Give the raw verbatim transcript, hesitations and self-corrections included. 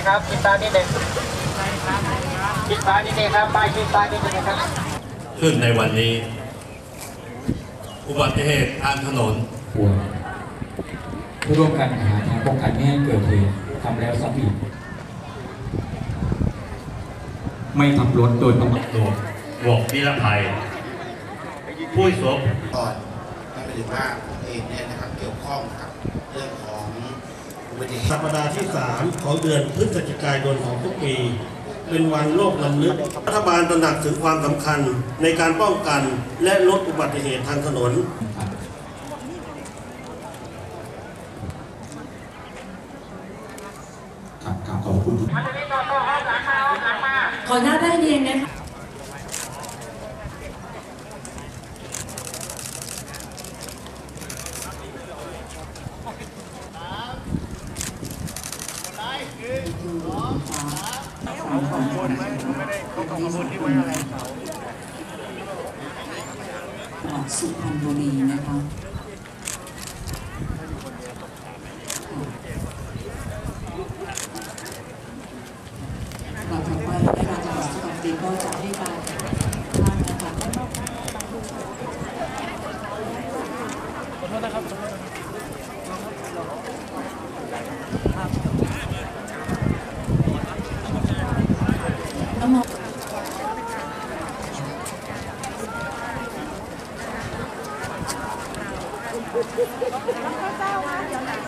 นะครับชิดซ้ายนิดหนึ่งชิดซ้ายนิดนึงครับป้ายชิดซ้ายนิดนึงนะครับขึ้นในวันนี้อุบัติเหตุทางถนนควรเพื่อร่วมกันหาทางป้องกันไม่ให้เกิดเหตุทำแล้วซ้ำอีกไม่ขับรถโดยประมาทหลวงหลวงนิรภัยผู้สวมก่อนนั่นหมายถึงว่าผมเองเนี่ยนะครับเกี่ยวข้องกับเรื่องของอุบัติเหตุสัปดาห์ที่สามของเดือนพฤศจิกายนของทุกปีเป็นวันโลกรำลึกรัฐบาลตระหนักถึงความสำคัญในการป้องกันและลดอุบัติเหตุทางถนนครับขอบคุณขอหน้าได้เรียนนะคะสุพรรณบุรีนะคะเราถัดไปในการจังหวัดสุพรรณบุรีก็จะให้การท่านนะคะขอโทษนะครับน้ำมัน